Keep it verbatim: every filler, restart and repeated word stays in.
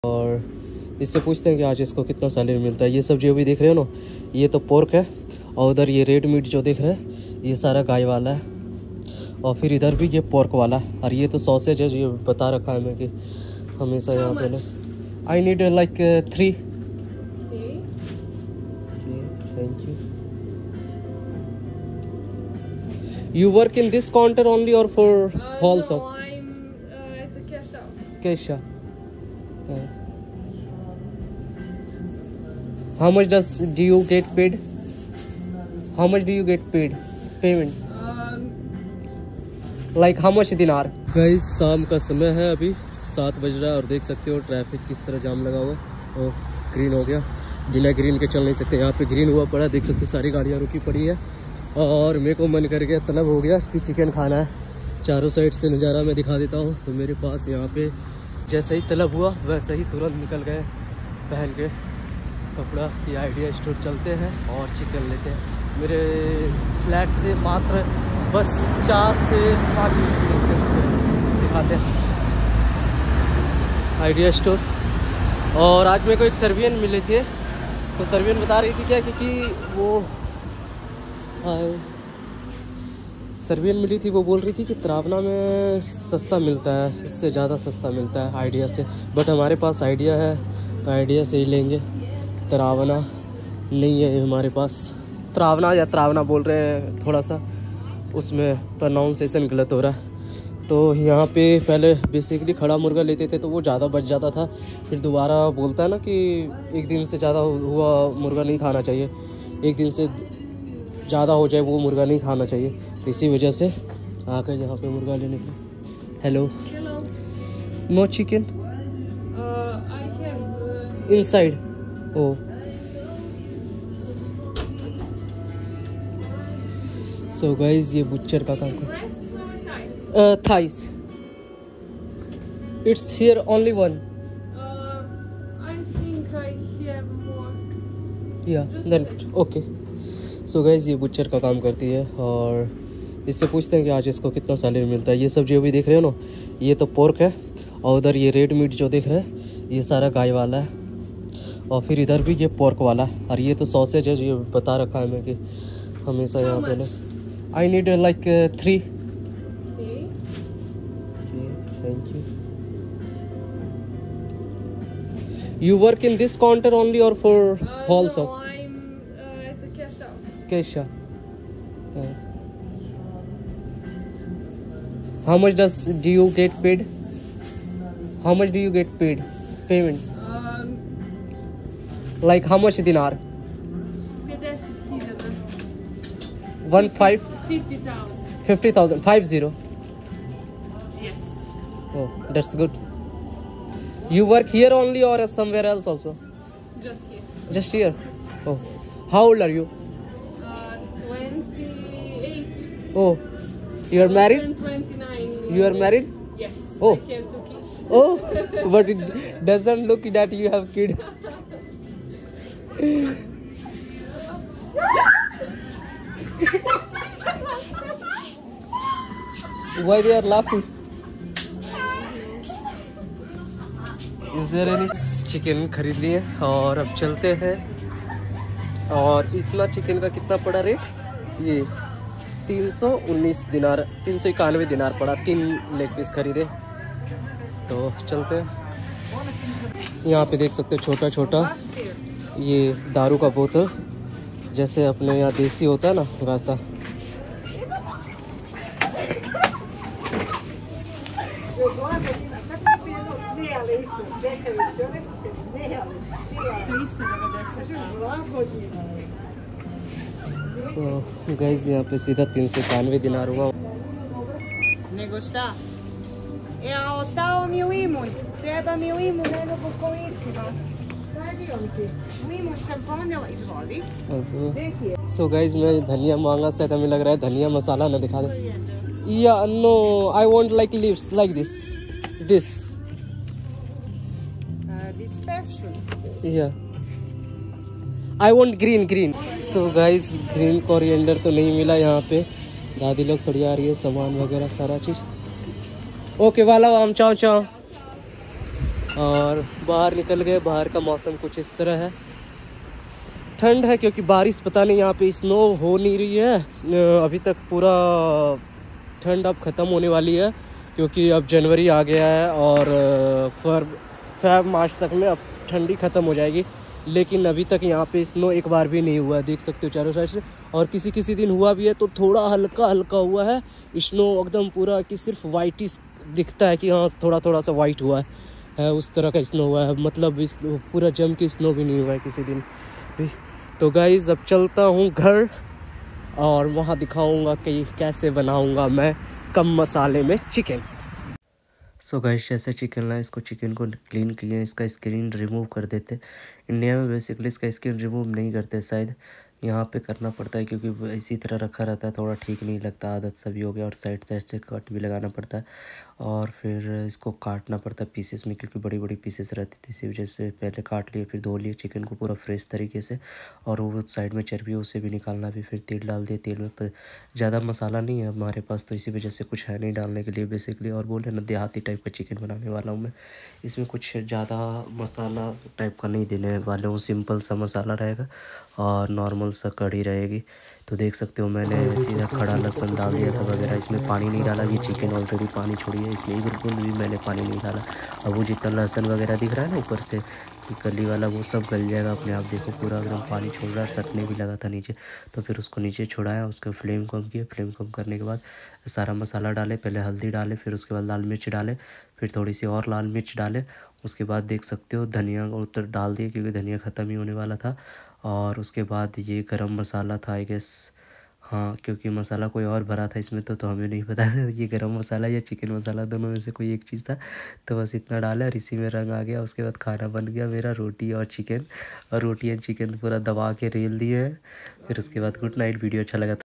और इससे पूछते हैं कि आज इसको कितना सैलरी मिलता है। ये सब जो भी देख रहे हो ना, ये तो पोर्क है, और उधर ये रेड मीट जो देख रहे हैं ये सारा गाय वाला है, और फिर इधर भी ये पोर्क वाला है, और ये तो सॉसेज है जो ये बता रखा है मैं कि हमेशा यहाँ पे ना। I need like three. Thank you. You work in this counter only or for Uh, also? no, I'm uh, at the cash out. Kesha. Yeah. How much does do you get paid? How much do you get paid? Payment? Um, Like how much dinar? Guys, शाम का समय है, अभी सात बज रहा है और देख सकते हो ट्रैफिक किस तरह जाम लगा हुआ है। और ग्रीन हो गया, बिना ग्रीन के चल नहीं सकते। यहाँ पे ग्रीन हुआ पड़ा, देख सकते हो सारी गाड़ियाँ रुकी पड़ी है। और मेरे को मन कर गया, तलब हो गया कि चिकन खाना है। चारों साइड से नज़ारा मैं दिखा देता हूँ। तो मेरे पास यहाँ पे जैसे ही तलब हुआ वैसे ही तुरंत निकल गए पहन के कपड़ा कि आइडिया स्टोर चलते हैं और चिकन लेते हैं। मेरे फ्लैट से मात्र बस चार से पाँच मिनट डिस्टेंस पे दिखाते हैं आइडिया स्टोर। और आज मेरे को एक सर्बियन मिले थे, तो सर्बियन बता रही थी क्या कि, कि वो सर्बियन मिली थी, वो बोल रही थी कि त्रावना में सस्ता मिलता है, इससे ज़्यादा सस्ता मिलता है आइडिया से। बट हमारे पास आइडिया है तो आइडिया से ही लेंगे, त्रावना नहीं है हमारे पास। त्रावना या त्रावना बोल रहे हैं, थोड़ा सा उसमें प्रोनाउंसिएशन गलत हो रहा है। तो यहाँ पे पहले बेसिकली खड़ा मुर्गा लेते थे तो वो ज़्यादा बच जाता था, फिर दोबारा बोलता है ना कि एक दिन से ज़्यादा हुआ मुर्गा नहीं खाना चाहिए, एक दिन से ज़्यादा हो जाए वो मुर्गा नहीं खाना चाहिए। तो इसी वजह से आकर यहाँ पे मुर्गा लेने के। Hello, no chicken inside. Oh so guys, ये बुच्चर का काम कर थाइस। It's here only one. Yeah then okay. So guys, ये बुच्चर का काम करती है और इससे पूछते हैं कि आज इसको कितना सैलरी मिलता है। ये सब जो भी देख रहे हो ना, ये तो पोर्क है, और उधर ये रेड मीट जो देख रहे हैं ये सारा गाय वाला है, और फिर इधर भी ये पोर्क वाला है, और ये तो सॉसेज है जो ये बता रखा है मैं कि हमेशा यहाँ पे ना। I need like three. Thank you. You work in this counter only or for uh, also? No, I'm uh, at the cash out. Kesha. Yeah. How much does do you get paid? How much do you get paid? Payment? Um, Like how much dinar? One five? Fifty thousand. Fifty thousand. Five zero. Yes. Oh, that's good. You work here only or somewhere else also? Just here. Just here. Oh, how old are you? Uh, twenty-eight. Oh, you are married? And twenty-nine. You are married? Yes. Oh. I have two kids. Oh, but it doesn't look that you have kid. Why they are laughing? Is there any? Chicken खरीद लिए और अब चलते हैं। और इतना chicken का कितना पड़ा रेट? ये तीन सौ उन्नीस दिनार, तीन सौ इक्यानवे दिनार पड़ा। तीन लेग पीस खरीदे, तो चलते हैं। यहाँ पे देख सकते हो छोटा छोटा ये दारू का बोतल, जैसे अपने यहाँ देसी होता है ना वैसा। So guys, यहाँ पे सीधा तीन सौ इक्यानवे दिनार हुआ। Nego šta? E, a ostao mi limun. Treba mi limun, eno po kolicima. Stavio mi ti. Limun sam ponela, izvoli. So guys, मैं धनिया मांगा, शायद हमें लग रहा है धनिया मसाला ना दिखा दे। Yeah, no, I want like leaves like this, this. Uh, this passion. Yeah. I want green, green. So guys, green coriander तो नहीं मिला यहाँ पे। दादी लोग सड़िया रही है सामान वगैरह सारा चीज। ओके वाला हम चाओ चाओ। और बाहर निकल गए। बाहर का मौसम कुछ इस तरह है, ठंड है क्योंकि बारिश पता नहीं यहाँ पे स्नो हो नहीं रही है अभी तक। पूरा ठंड अब ख़त्म होने वाली है क्योंकि अब जनवरी आ गया है और फर फैब मार्च तक में अब ठंडी ख़त्म हो जाएगी। लेकिन अभी तक यहाँ पे स्नो एक बार भी नहीं हुआ है, देख सकते हो चारों साइड से। और किसी किसी दिन हुआ भी है तो थोड़ा हल्का हल्का हुआ है स्नो, एकदम पूरा कि सिर्फ वाइट ही दिखता है कि हाँ थोड़ा थोड़ा सा वाइट हुआ है, है उस तरह का स्नो हुआ है। मतलब इस पूरा जम के स्नो भी नहीं हुआ है किसी दिन भी। तो गाइज अब चलता हूँ घर और वहाँ दिखाऊंगा कि कैसे बनाऊंगा मैं कम मसाले में चिकन। सो गाइस जैसे चिकन लाए, इसको चिकन को क्लीन किए, इसका स्किन रिमूव कर देते। इंडिया में बेसिकली इसका स्किन रिमूव नहीं करते, शायद यहाँ पे करना पड़ता है क्योंकि इसी तरह रखा रहता है, थोड़ा ठीक नहीं लगता, आदत सभी हो गया। और साइड साइड से कट भी लगाना पड़ता है और फिर इसको काटना पड़ता है पीसेस में क्योंकि बड़ी बड़ी पीसेस रहती थी। इसी वजह से पहले काट लिए, फिर धो लिए चिकन को पूरा फ्रेश तरीके से। और वो साइड में चर्बी उसे भी निकालना भी, फिर तेल डाल दिए। तेल में ज़्यादा मसाला नहीं है हमारे पास तो इसी वजह से कुछ है नहीं डालने के लिए बेसिकली। और बोले ना देहाती टाइप का चिकन बनाने वाला हूँ मैं, इसमें कुछ ज़्यादा मसाला टाइप का नहीं देने वाले हूँ, सिंपल सा मसाला रहेगा और नॉर्मल सा कढ़ी रहेगी। तो देख सकते हो मैंने सीधा खड़ा लहसुन डाल दिया था वगैरह, इसमें पानी नहीं डाला। ये चिकन ऑलरेडी पानी छोड़ी है, इसमें बिल्कुल भी मैंने पानी नहीं डाला। अब वो जितना लहसुन वगैरह दिख रहा है ना ऊपर से कि कली वाला, वो सब गल जाएगा अपने आप। देखो पूरा एकदम पानी छोड़ रहा है, सटने भी लगा था नीचे। तो फिर उसको नीचे छोड़ाया, उसका फ्लेम कम किया। फ्लेम कम करने के बाद सारा मसाला डाले, पहले हल्दी डाले, फिर उसके बाद लाल मिर्च डाले, फिर थोड़ी सी और लाल मिर्च डाले। उसके बाद देख सकते हो धनिया उतर डाल दिए क्योंकि धनिया ख़त्म ही होने वाला था। और उसके बाद ये गरम मसाला था आई गेस, हाँ क्योंकि मसाला कोई और भरा था इसमें तो तो हमें नहीं पता ये गरम मसाला या चिकन मसाला, दोनों में से कोई एक चीज़ था। तो बस इतना डाला और इसी में रंग आ गया। उसके बाद खाना बन गया मेरा, रोटी और चिकन। और रोटी एंड चिकन पूरा दबा के रेल दिए हैं। फिर उसके बाद गुड नाइट। वीडियो अच्छा लगा